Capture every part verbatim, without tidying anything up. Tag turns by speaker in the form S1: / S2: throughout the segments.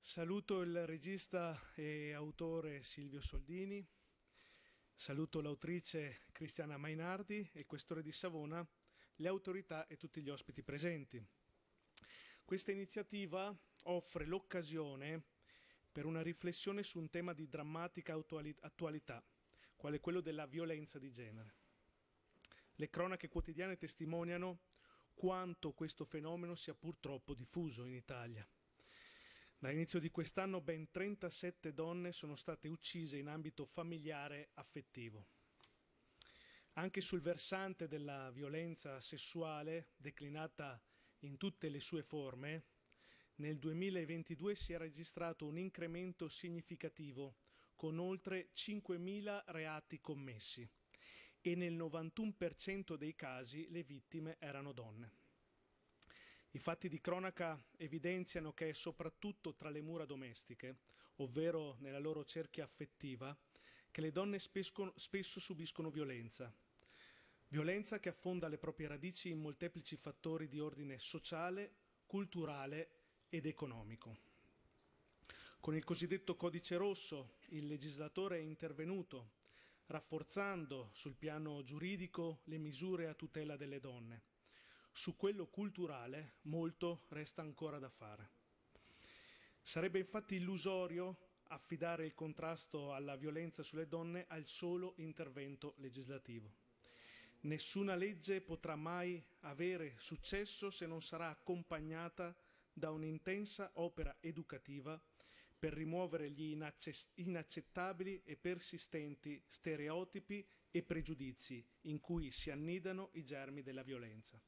S1: Saluto il regista e autore Silvio Soldini, saluto l'autrice Cristiana Mainardi e il questore di Savona, le autorità e tutti gli ospiti presenti. Questa iniziativa offre l'occasione per una riflessione su un tema di drammatica attualità, quale quello della violenza di genere. Le cronache quotidiane testimoniano quanto questo fenomeno sia purtroppo diffuso in Italia. Dall'inizio di quest'anno ben trentasette donne sono state uccise in ambito familiare affettivo. Anche sul versante della violenza sessuale, declinata in tutte le sue forme, nel duemilaventidue si è registrato un incremento significativo, con oltre cinquemila reati commessi, e nel novantuno per cento dei casi le vittime erano donne. I fatti di cronaca evidenziano che è soprattutto tra le mura domestiche, ovvero nella loro cerchia affettiva, che le donne spesso, spesso subiscono violenza. Violenza che affonda le proprie radici in molteplici fattori di ordine sociale, culturale ed economico. Con il cosiddetto Codice Rosso il legislatore è intervenuto, rafforzando sul piano giuridico le misure a tutela delle donne. Su quello culturale molto resta ancora da fare. Sarebbe infatti illusorio affidare il contrasto alla violenza sulle donne al solo intervento legislativo. Nessuna legge potrà mai avere successo se non sarà accompagnata da un'intensa opera educativa per rimuovere gli inaccettabili e persistenti stereotipi e pregiudizi in cui si annidano i germi della violenza.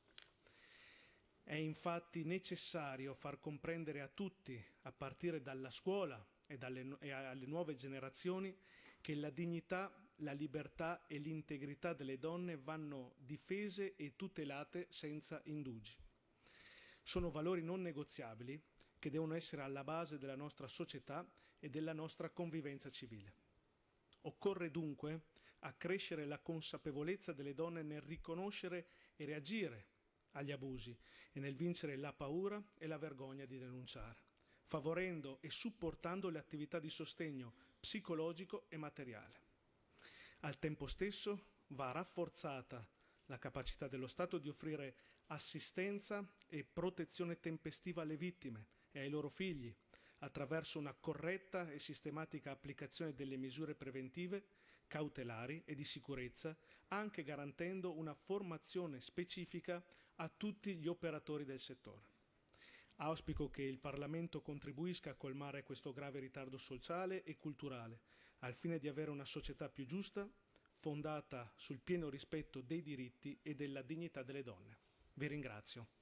S1: È infatti necessario far comprendere a tutti, a partire dalla scuola e, dalle, e alle nuove generazioni, che la dignità, la libertà e l'integrità delle donne vanno difese e tutelate senza indugi. Sono valori non negoziabili che devono essere alla base della nostra società e della nostra convivenza civile. Occorre dunque accrescere la consapevolezza delle donne nel riconoscere e reagire agli abusi e nel vincere la paura e la vergogna di denunciare, favorendo e supportando le attività di sostegno psicologico e materiale. Al tempo stesso va rafforzata la capacità dello Stato di offrire assistenza e protezione tempestiva alle vittime e ai loro figli, attraverso una corretta e sistematica applicazione delle misure preventive, cautelari e di sicurezza, anche garantendo una formazione specifica a tutti gli operatori del settore. Auspico che il Parlamento contribuisca a colmare questo grave ritardo sociale e culturale, al fine di avere una società più giusta, fondata sul pieno rispetto dei diritti e della dignità delle donne. Vi ringrazio.